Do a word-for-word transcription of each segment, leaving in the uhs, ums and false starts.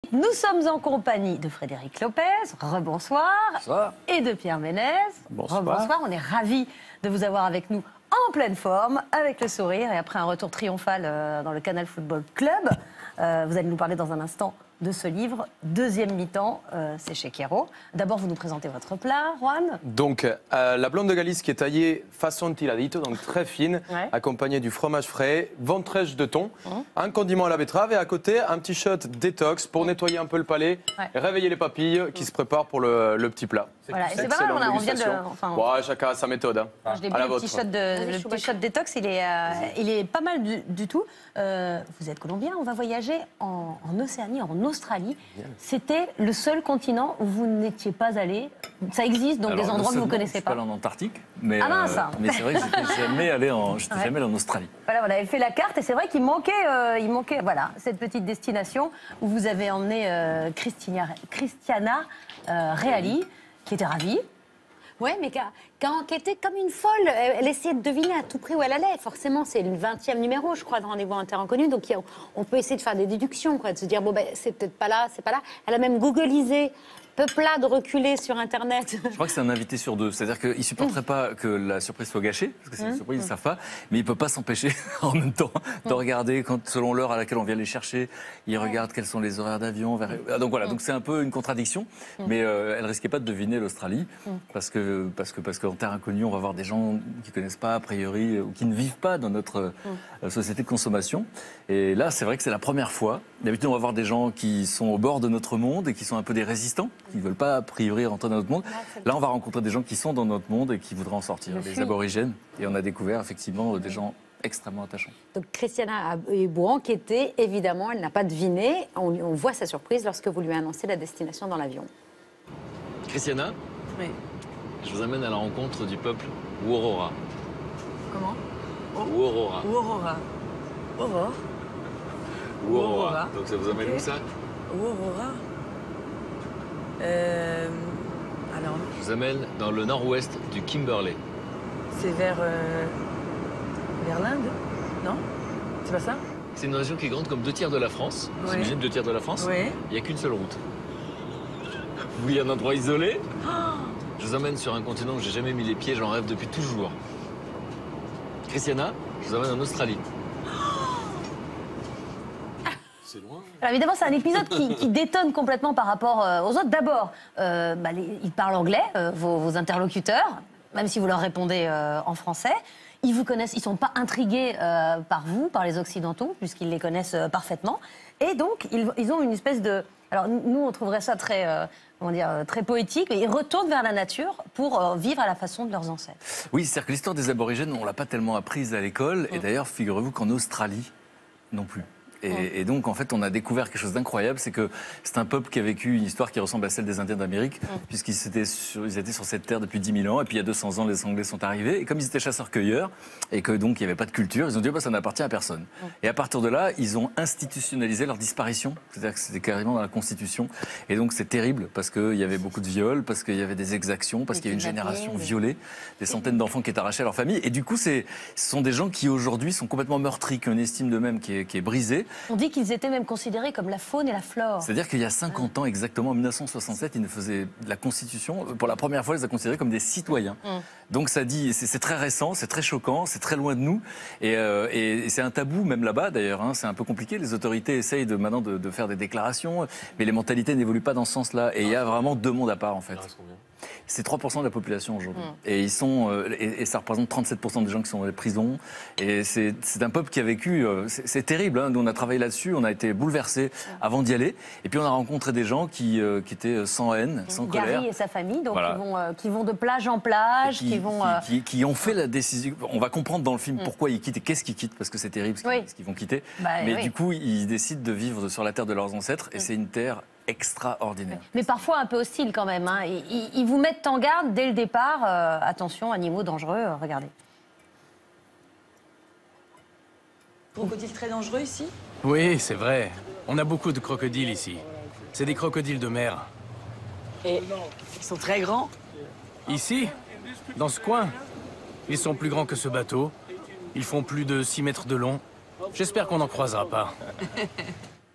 nous sommes en compagnie de Frédéric Lopez, rebonsoir, Bonsoir. et de Pierre Ménez, Bonsoir. rebonsoir. On est ravis de vous avoir avec nous en pleine forme, avec le sourire, et après un retour triomphal euh, dans le Canal Football Club. Euh, vous allez nous parler dans un instant de ce livre, deuxième mi-temps, euh, c'est chez Quero. D'abord, vous nous présentez votre plat, Juan. Donc, euh, la blonde de Galice qui est taillée façon tiladito, donc très fine, Ouais. accompagnée du fromage frais, ventrèche de thon, Mmh. un condiment à la betterave et à côté, un petit shot détox pour nettoyer un peu le palais Ouais. et réveiller les papilles qui se préparent pour le, le petit plat. Voilà, et c'est pas mal, on, a, on vient de... Dégustation. Enfin, Ouais, chacun a sa méthode. Hein. je l'ai À vu, la le petit vôtre. shot, de, le petit shot détox, il est, euh, il est pas mal du, du tout. Euh, vous êtes colombien, on va voyager en, en Océanie, en Australie. C'était le seul continent où vous n'étiez pas allé. Ça existe, donc Alors, des endroits que vous ne connaissez Je suis pas. pas allé en Antarctique, mais, Ah mince. euh, mais c'est vrai que j'étais jamais allé en, j'étais Ouais. jamais allé en Australie. Voilà, on avait fait la carte et c'est vrai qu'il manquait, euh, il manquait voilà, cette petite destination où vous avez emmené euh, Christina, Christiana euh, Reali, qui était ravie. Ouais, mais qui a enquêté comme une folle. Elle, elle essayait de deviner à tout prix où elle allait. Forcément, c'est le vingtième numéro, je crois, de Rendez-vous en Terre Inconnue. Donc, il y a- on peut essayer de faire des déductions, quoi, de se dire, bon, ben, c'est peut-être pas là, c'est pas là. Elle a même googlisé peuplade reculée sur Internet. Je crois que c'est un invité sur deux. C'est-à-dire qu'il ne supporterait pas que la surprise soit gâchée, parce que c'est une surprise, ils ne savent pas, mais il ne peut pas s'empêcher en même temps de regarder, quand, selon l'heure à laquelle on vient les chercher, il regarde quels sont les horaires d'avion. Vers... Donc voilà, donc c'est un peu une contradiction, mais euh, elle ne risquait pas de deviner l'Australie, parce que parce que parce qu'en Terre Inconnue, on va voir des gens qui ne connaissent pas, a priori, ou qui ne vivent pas dans notre euh, société de consommation. Et là, c'est vrai que c'est la première fois. D'habitude, on va voir des gens qui sont au bord de notre monde et qui sont un peu des résistants, qui ne veulent pas, a priori, rentrer dans notre monde. Là, on va rencontrer des gens qui sont dans notre monde et qui voudraient en sortir, Le des fuient. aborigènes. Et on a découvert, effectivement, des gens extrêmement attachants. Donc, Christiana a eu beau enquêter, évidemment, elle n'a pas deviné. On, on voit sa surprise lorsque vous lui annoncez la destination dans l'avion. Christiana, Oui. je vous amène à la rencontre du peuple Worora. Comment Worora. Aurora. Aurora. Worora. Worora. Donc ça vous amène Ok. où ça Aurora. Euh, alors, Je vous amène dans le nord-ouest du Kimberley. c'est vers. euh, vers l'Inde Non C'est pas ça C'est une région qui est grande comme deux tiers de la France. Vous Oui. imaginez deux tiers de la France Oui. Il n'y a qu'une seule route. Vous voulez un endroit isolé Je vous emmène sur un continent où j'ai jamais mis les pieds, j'en rêve depuis toujours. Christiana, je vous emmène en Australie. C'est loin. Alors évidemment, c'est un épisode qui, qui détonne complètement par rapport euh, aux autres. D'abord, euh, bah, les- ils parlent anglais, euh, vos, vos interlocuteurs, même si vous leur répondez euh, en français. Ils vous connaissent, ils ne sont pas intrigués euh, par vous, par les Occidentaux, puisqu'ils les connaissent euh, parfaitement. Et donc, ils, ils ont une espèce de... Alors nous, on trouverait ça très, euh, comment dire, euh, très poétique, mais ils retournent vers la nature pour euh, vivre à la façon de leurs ancêtres. Oui, c'est-à-dire que l'histoire des aborigènes, on ne l'a pas tellement apprise à l'école. Et d'ailleurs, figurez-vous qu'en Australie, non plus. Et, et donc, en fait, on a découvert quelque chose d'incroyable, c'est que c'est un peuple qui a vécu une histoire qui ressemble à celle des Indiens d'Amérique, puisqu'ils étaient sur, ils étaient sur cette terre depuis dix mille ans, et puis il y a deux cents ans, les Anglais sont arrivés, et comme ils étaient chasseurs-cueilleurs, et que donc il n'y avait pas de culture, ils ont dit, oh, bah, ça n'appartient à personne. Et à partir de là, ils ont institutionnalisé leur disparition, c'est-à-dire que c'était carrément dans la Constitution, et donc c'est terrible, parce qu'il y avait beaucoup de viols, parce qu'il y avait des exactions, parce Des qu'il y a une kidnappings, génération des- violée, des centaines d'enfants qui étaient arrachés à leur famille, et du coup, c'est, ce sont des gens qui aujourd'hui sont complètement meurtris, qui ont une estime d'eux-mêmes qui est, qui est brisée. On dit qu'ils étaient même considérés comme la faune et la flore. C'est-à-dire qu'il y a cinquante ans exactement, en mille neuf cent soixante-sept, ils ne faisaient la Constitution, pour la première fois, ils les a considérés comme des citoyens. Donc ça dit, c'est c'est très récent, c'est très choquant, c'est très loin de nous, et, euh, et c'est un tabou même là-bas d'ailleurs, hein, c'est un peu compliqué, les autorités essayent de, maintenant de, de faire des déclarations, mais les mentalités n'évoluent pas dans ce sens-là, et il y a vraiment deux mondes à part en fait. C'est trois pour cent de la population aujourd'hui. Et, ils sont, euh, et, et ça représente trente-sept pour cent des gens qui sont dans les prisons. Et c'est c'est un peuple qui a vécu... euh, c'est c'est terrible. Hein. Nous, on a travaillé là-dessus. On a été bouleversés avant d'y aller. Et puis, on a rencontré des gens qui, euh, qui étaient sans haine, sans colère. Gary et sa famille, donc Voilà. qui, vont, euh, qui vont de plage en plage, qui, Qui, vont... qui- euh, qui- qui ont fait la décision. On va comprendre dans le film pourquoi ils quittent et qu'est-ce qu'ils quittent, parce que c'est terrible ce qu'ils Oui. ce qu'ils vont quitter. Bah, Mais oui. du coup, ils décident de vivre sur la terre de leurs ancêtres. Et c'est une terre extraordinaire. Mais parfois un peu hostile quand même. Hein. Ils, ils- ils vous mettent en garde dès le départ. euh, attention, animaux dangereux, euh, regardez. Crocodile très dangereux ici. Oui, c'est vrai. On a beaucoup de crocodiles ici. C'est des crocodiles de mer. Et ils sont très grands. Ici, dans ce coin, ils sont plus grands que ce bateau. Ils font plus de six mètres de long. J'espère qu'on n'en croisera pas.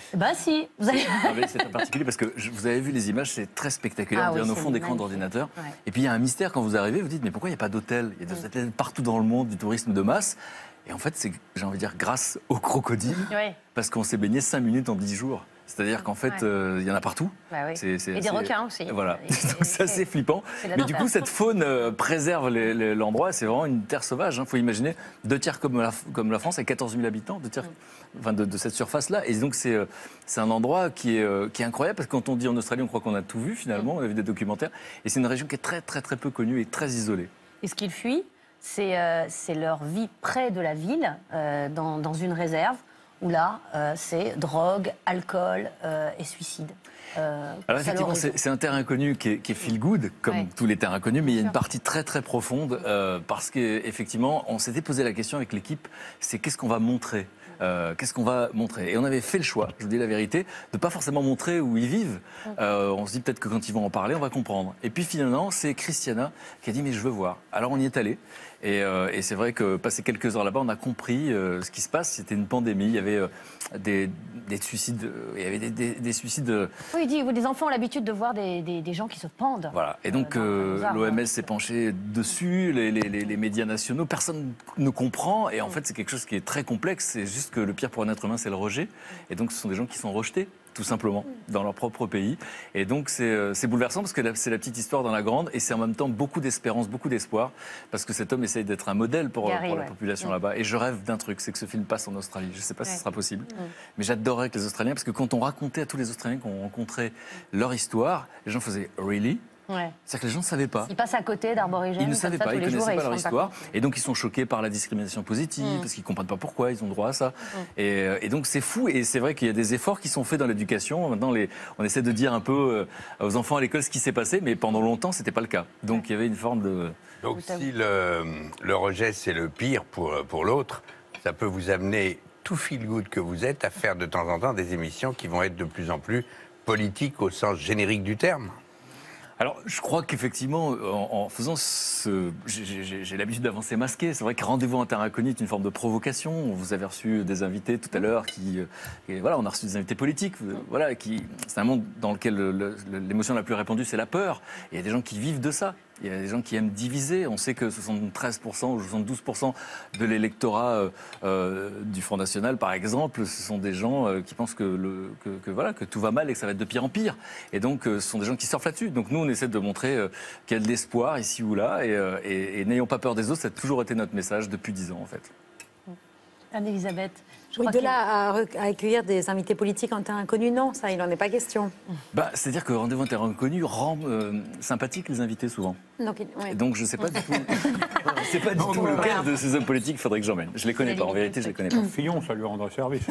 Bah si, vous avez... Non, mais c'est en particulier parce que je- vous avez vu les images, c'est très spectaculaire, Ah on dirait oui, au c'est fond d'écran magnifique. d'ordinateur. Ouais. Et puis il y a un mystère quand vous arrivez, vous dites mais pourquoi il n'y a pas d'hôtel? Il y a des hôtels partout dans le monde, du tourisme de masse. Et en fait, c'est, j'ai envie de dire, grâce aux crocodiles, Ouais. parce qu'on s'est baigné cinq minutes en dix jours. C'est-à-dire qu'en fait, Ouais. euh, il y en a partout. Bah oui. C'est- c'est Et des assez- requins aussi. Voilà, Et- donc c'est assez flippant. c'est la Mais du dentelle. coup, cette faune euh, préserve les- les- l'endroit. C'est vraiment une terre sauvage. Il faut imaginer deux tiers comme la, comme la France, avec quatorze mille habitants, deux tiers enfin, de, de cette surface-là. Et donc, c'est euh, c'est un endroit qui est, euh, qui est incroyable, parce que quand on dit en Australie, on croit qu'on a tout vu finalement. On a vu des documentaires. Et c'est une région qui est très, très, très peu connue et très isolée. Et ce qu'ils fuient, c'est euh, c'est leur vie près de la ville, euh, dans, dans une réserve, où là, euh, c'est drogue, alcool euh, et suicide. Euh, Alors c'est à effectivement, l'horizon. c'est c'est un terrain inconnu qui est, qui est feel good, comme Ouais. tous les terrains inconnus, mais il y a une sûr. partie très très profonde, euh, parce qu'effectivement, on s'était posé la question avec l'équipe, c'est qu'est-ce qu'on va montrer euh, Qu'est-ce qu'on va montrer? Et on avait fait le choix, je vous dis la vérité, de pas forcément montrer où ils vivent. Euh, on se dit peut-être que quand ils vont en parler, on va comprendre. Et puis finalement, c'est Christiana qui a dit mais je veux voir. Alors on y est allé. Et, euh, et c'est vrai que passé quelques heures là-bas, on a compris euh, ce qui se passe. C'était une pandémie. Il y avait euh, des, des suicides. euh, Il y avait des, des- des suicides. euh, Oui, il dit, les enfants ont l'habitude de voir des, des- des gens qui se pendent. Voilà. Et donc Euh, dans- dans les l'O arbres. M S s'est penché dessus, les, les- les- les médias nationaux, personne ne comprend. Et en fait, c'est quelque chose qui est très complexe. C'est juste que le pire pour un être humain, c'est le rejet. Et donc, ce sont des gens qui sont rejetés, tout simplement, dans leur propre pays. Et donc, c'est euh, c'est bouleversant parce que la- c'est la petite histoire dans la grande. Et c'est en même temps beaucoup d'espérance, beaucoup d'espoir. Parce que cet homme essaye d'être un modèle pour, Gary, pour la ouais. population Mm. là-bas. Et je rêve d'un truc, c'est que ce film passe en Australie. Je ne sais pas si Ouais. ce sera possible. Mais j'adorerais que les Australiens, parce que quand on racontait à tous les Australiens qu'on rencontrait leur histoire, les gens faisaient « really ?» Ouais. C'est-à-dire que les gens ne savaient pas. Ils passent à côté d'arborigènes. Ils ne comme savaient ça, pas, tous ils les ne jours, connaissaient et pas ils leur se rendent histoire. compte. Et donc, ils sont choqués par la discrimination positive, Mm. parce qu'ils ne comprennent pas pourquoi, ils ont droit à ça. Et, euh, et donc, c'est fou. Et c'est vrai qu'il y a des efforts qui sont faits dans l'éducation. Maintenant, les, on essaie de dire un peu euh, aux enfants à l'école ce qui s'est passé, mais pendant longtemps, ce n'était pas le cas. Donc, il y avait une forme de... Donc Tout à si le, le rejet, c'est le pire pour, pour l'autre, ça peut vous amener, tout feel good que vous êtes, à faire de temps en temps des émissions qui vont être de plus en plus politiques au sens générique du terme. Alors, je crois qu'effectivement, en, en faisant ce... J'ai j'ai- j'ai l'habitude d'avancer masqué. C'est vrai que Rendez-vous en terre inconnue est une forme de provocation. Vous avez reçu des invités tout à l'heure qui... euh, et voilà, on a reçu des invités politiques. euh, Voilà, qui... C'est un monde dans lequel le- le- l'émotion la plus répandue, c'est la peur. Et il y a des gens qui vivent de ça. Il y a des gens qui aiment diviser. On sait que soixante-treize pour cent ou soixante-douze pour cent de l'électorat euh, euh, du Front National, par exemple, ce sont des gens euh, qui pensent que, le, que, que, voilà, que tout va mal et que ça va être de pire en pire. Et donc, euh, ce sont des gens qui surfent là-dessus. Donc, nous, on essaie de montrer euh, qu'il y a de l'espoir ici ou là. Et, euh, et, et n'ayons pas peur des autres, ça a toujours été notre message depuis dix ans, en fait. Anne-Elisabeth, je Oui, crois de qu'il- là à, re- à accueillir des invités politiques en terre inconnue, non, ça, il n'en est pas question. Bah, c'est-à-dire que Rendez-vous en terre inconnue rend euh, sympathique les invités, souvent. Donc, il- ouais. Et donc, je ne sais pas du tout, c'est pas du tout lequel de ces hommes politiques il faudrait que j'emmène. Je les connais pas, en vérité, je les connais pas. Fillon, ça lui rendra service.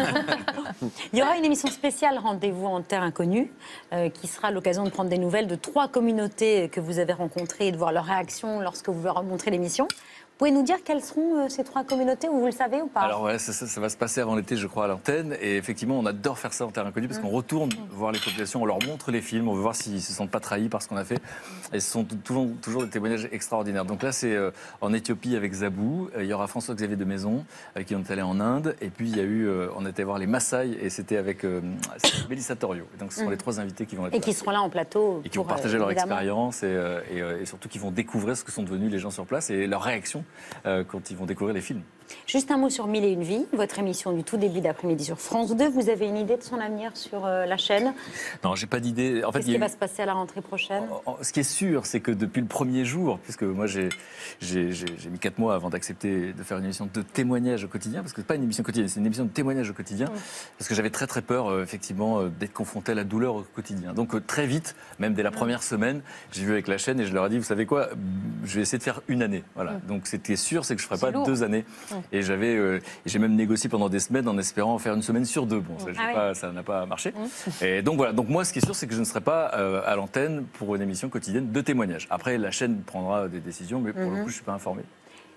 Il y aura une émission spéciale Rendez-vous en terre inconnue euh, qui sera l'occasion de prendre des nouvelles de trois communautés que vous avez rencontrées et de voir leurs réactions lorsque vous leur montrez l'émission. Vous pouvez nous dire quelles seront euh, ces trois communautés, ou vous le savez ou pas? Alors ouais, ça, ça- ça va se passer avant l'été, je crois, à l'antenne. Et effectivement, on adore faire ça en terre inconnue parce qu'on retourne voir les populations, on leur montre les films, on veut voir s'ils ne se sentent pas trahis par ce qu'on a fait. Et ce sont toujours, toujours des témoignages extraordinaires. Donc là, c'est euh, en Éthiopie avec Zabou. Euh, il y aura François-Xavier de Maison, avec qui on est allé en Inde. Et puis, il y a eu, euh, on était voir les Maasai et c'était avec euh, c'est Mélissa Torio. Et donc, ce sont les trois invités qui vont être Et là. qui seront là en plateau. Et qui vont pour, euh, partager leur évidemment. expérience et, euh, et, euh, et surtout qui vont découvrir ce que sont devenus les gens sur place et leur réaction euh, quand ils vont découvrir les films. Juste un mot sur Mille et une vies, votre émission du tout début d'après-midi sur France deux. Vous avez une idée de son avenir sur euh, la chaîne? Non, j'ai pas d'idée. En fait, Qu'est-ce il y qui a va eu- se passer à la rentrée prochaine? En- en- Ce qui est sûr, c'est que depuis le premier jour, puisque moi j'ai j'ai- j'ai- j'ai mis quatre mois avant d'accepter de faire une émission de témoignage au quotidien, parce que c'est pas une émission quotidienne, c'est une émission de témoignage au quotidien, parce que j'avais très très peur euh, effectivement euh, d'être confronté à la douleur au quotidien. Donc euh, très vite, même dès la première semaine, j'ai vu avec la chaîne et je leur ai dit, vous savez quoi, je vais essayer de faire une année. Voilà. Donc c'était sûr, c'est que je ferais C'est pas lourd. deux années. Et j'avais, euh, et j'ai même négocié pendant des semaines en espérant faire une semaine sur deux. Bon, ça, j'ai Ah oui. pas- ça n'a pas marché. Et donc voilà. Donc moi, ce qui est sûr, c'est que je ne serai pas euh, à l'antenne pour une émission quotidienne de témoignage. Après, la chaîne prendra des décisions, mais pour le coup, je suis pas informé.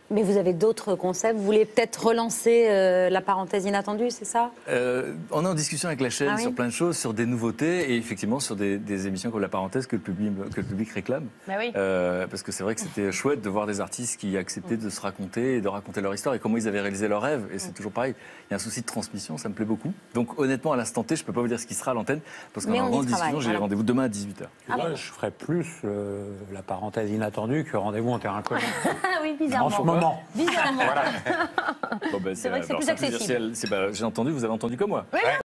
Mais vous avez d'autres concepts. Vous voulez peut-être relancer euh, la parenthèse inattendue, c'est ça? Euh, on est en discussion avec la chaîne Ah oui sur plein de choses, sur des nouveautés et effectivement sur des, des émissions comme La Parenthèse que le public, que le public réclame. Bah oui. Euh, parce que c'est vrai que c'était chouette de voir des artistes qui acceptaient de se raconter et de raconter leur histoire et comment ils avaient réalisé leurs rêves. Et c'est toujours pareil. Il y a un souci de transmission, ça me plaît beaucoup. Donc honnêtement, à l'instant T, je ne peux pas vous dire ce qui sera à l'antenne parce qu'on Mais est en on y grande travaille, discussion. J'ai voilà. rendez-vous demain à dix-huit heures. Moi, je ferais plus euh, La Parenthèse inattendue que Rendez-vous en terrain connu. Ah oui, En bizarrement. ce moment. Bizarrement. Bon, ben, C'est vrai que c'est alors, plus ça, accessible. c'est- c'est- bah, j'ai entendu, vous avez entendu comme moi.